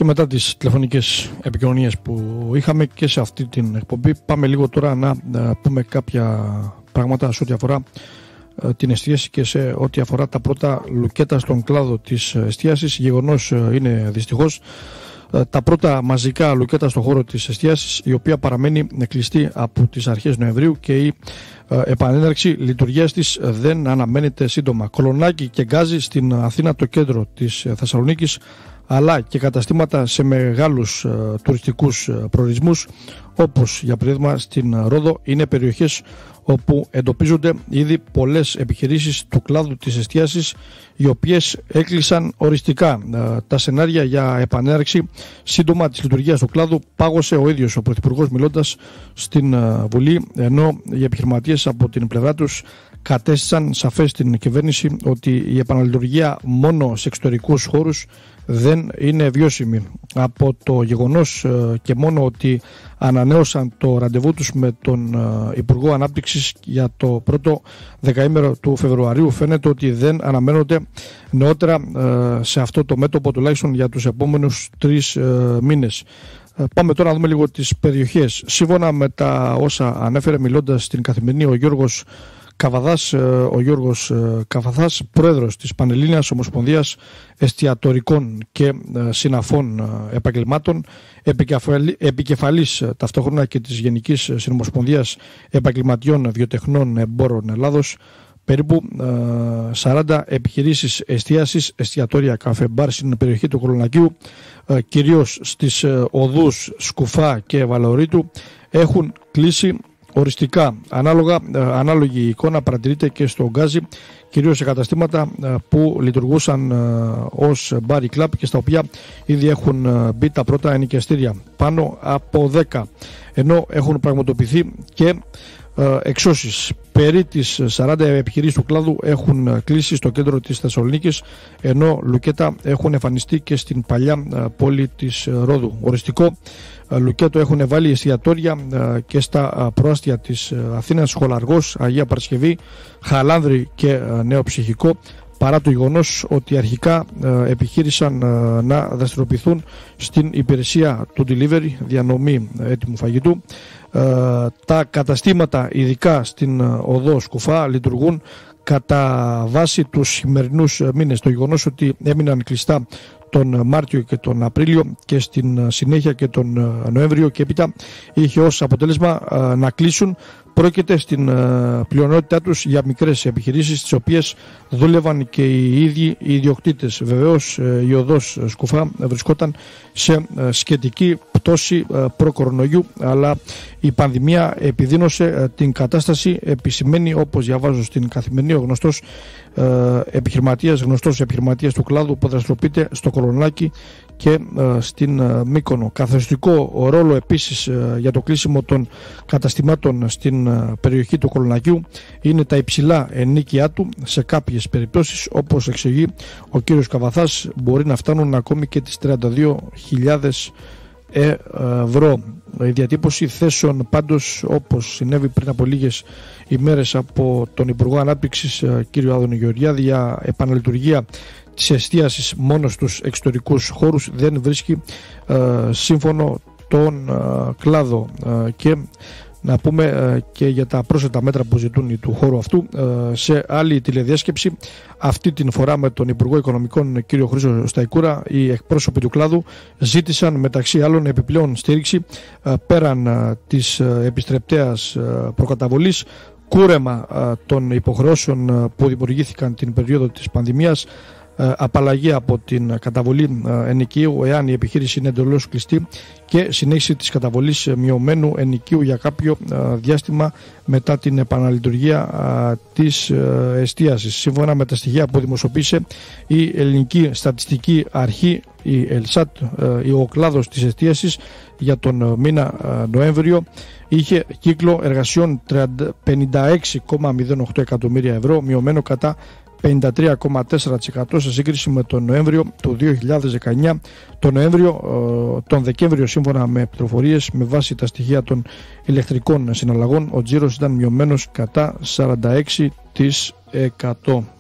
μετά τις τηλεφωνικές επικοινωνίες που είχαμε και σε αυτή την εκπομπή, πάμε λίγο τώρα να πούμε κάποια πράγματα σε ό,τι αφορά την εστίαση και σε ό,τι αφορά τα πρώτα λουκέτα στον κλάδο της εστίασης. Γεγονός είναι δυστυχώς τα πρώτα μαζικά λουκέτα στον χώρο της εστίασης, η οποία παραμένει κλειστή από τις αρχές Νοεμβρίου και η επανέναρξη λειτουργίας της δεν αναμένεται σύντομα. Κολονάκι και Γκάζι στην Αθήνα, το κέντρο της Θεσσαλονίκης, αλλά και καταστήματα σε μεγάλους τουριστικούς προορισμούς, όπως για παράδειγμα στην Ρόδο, είναι περιοχές όπου εντοπίζονται ήδη πολλές επιχειρήσεις του κλάδου της εστίασης, οι οποίες έκλεισαν οριστικά. Τα σενάρια για επανέναρξη σύντομα της λειτουργίας του κλάδου πάγωσε ο ίδιος ο Πρωθυπουργός μιλώντας στην Βουλή, ενώ οι επιχειρηματίες από την πλευρά τους κατέστησαν σαφές στην κυβέρνηση ότι η επαναλειτουργία μόνο σε εξωτερικούς χώρους δεν είναι βιώσιμη. Από το γεγονός και μόνο ότι ανανέωσαν το ραντεβού τους με τον Υπουργό Ανάπτυξης για το πρώτο δεκαήμερο του Φεβρουαρίου, φαίνεται ότι δεν αναμένονται νεότερα σε αυτό το μέτωπο, τουλάχιστον για τους επόμενους 3 μήνες. Πάμε τώρα να δούμε λίγο τις περιοχές. Σύμφωνα με τα όσα ανέφερε μιλώντας στην Καθημερινή ο Γιώργος Καβαθάς, πρόεδρος της Πανελλήνιας Ομοσπονδίας Εστιατορικών και Συναφών Επαγγελμάτων, επικεφαλής ταυτόχρονα και της Γενικής Συνομοσπονδίας Επαγγελματιών Βιοτεχνών Εμπόρων Ελλάδος. Περίπου 40 επιχειρήσεις εστίασης, εστιατόρια, καφέ, μπαρ στην περιοχή του Κολονακίου, κυρίως στις οδούς Σκουφά και Βαλαιορείτου, έχουν κλείσει οριστικά. Ανάλογη εικόνα παρατηρείται και στο Γκάζι, κυρίως σε καταστήματα που λειτουργούσαν ως μπάρ ή κλαμπ και στα οποία ήδη έχουν μπει τα πρώτα ενοικιαστήρια, πάνω από 10, ενώ έχουν πραγματοποιηθεί και εξώσεις. Περί τις 40 επιχειρήσεις του κλάδου έχουν κλείσει στο κέντρο της Θεσσαλονίκης, ενώ λουκέτα έχουν εμφανιστεί και στην παλιά πόλη της Ρόδου. Οριστικό λουκέτο έχουν βάλει εστιατόρια και στα προάστια της Αθήνας, Χολαργός, Αγία Παρασκευή, Χαλάνδρη και Νέο Ψυχικό, παρά το γεγονός ότι αρχικά επιχείρησαν να δραστηριοποιηθούν στην υπηρεσία του delivery, διανομή έτοιμου φαγητού. Τα καταστήματα, ειδικά στην οδό Σκουφά, λειτουργούν κατά βάση τους σημερινούς μήνες. Το γεγονός ότι έμειναν κλειστά τον Μάρτιο και τον Απρίλιο και στην συνέχεια και τον Νοέμβριο και έπειτα είχε ως αποτέλεσμα να κλείσουν. Πρόκειται στην πλειονότητά τους για μικρές επιχειρήσεις, τις οποίες δούλευαν και οι ίδιοι οι ιδιοκτήτες. Βεβαίως η οδός Σκουφά βρισκόταν σε σχετική πτώση προ-κορονοϊού, αλλά η πανδημία επιδίνωσε την κατάσταση. Επισημαίνει, όπως διαβάζω στην Καθημερινή, ο γνωστός επιχειρηματίας του κλάδου που δραστηριοποιείται στο Κολονάκι και στην Μύκονο. Καθοριστικό ρόλο επίσης για το κλείσιμο των καταστημάτων στην περιοχή του Κολονακίου είναι τα υψηλά ενοίκια του. Σε κάποιες περιπτώσεις, όπως εξηγεί ο κύριος Καβαθάς, μπορεί να φτάνουν ακόμη και τις 32.000 ευρώ. Η διατύπωση θέσεων πάντως, όπως συνέβη πριν από λίγες ημέρες από τον Υπουργό Ανάπτυξης κύριο Άδωνη Γεωργιάδη, για επαναλειτουργία της εστίασης μόνο στους εξωτερικούς χώρους δεν βρίσκει σύμφωνο τον κλάδο. Και να πούμε και για τα πρόσθετα μέτρα που ζητούν του χώρου αυτού. Σε άλλη τηλεδιάσκεψη, αυτή την φορά με τον Υπουργό Οικονομικών κύριο Χρήστο Σταϊκούρα, οι εκπρόσωποι του κλάδου ζήτησαν μεταξύ άλλων επιπλέον στήριξη πέραν της επιστρεπτέας προκαταβολής, κούρεμα των υποχρεώσεων που δημιουργήθηκαν την περίοδο της πανδημίας, απαλλαγή από την καταβολή ενοικίου εάν η επιχείρηση είναι εντελώς κλειστή και συνέχιση της καταβολής μειωμένου ενοικίου για κάποιο διάστημα μετά την επαναλειτουργία της εστίασης. Σύμφωνα με τα στοιχεία που δημοσιοποίησε η Ελληνική Στατιστική Αρχή, η ΕΛΣΑΤ, ο κλάδος της εστίασης για τον μήνα Νοέμβριο είχε κύκλο εργασιών 56,08 εκατομμύρια ευρώ, μειωμένο κατά 53,4% σε σύγκριση με τον Νοέμβριο του 2019. Τον Δεκέμβριο, σύμφωνα με πληροφορίες με βάση τα στοιχεία των ηλεκτρικών συναλλαγών, ο τζίρος ήταν μειωμένος κατά 46%.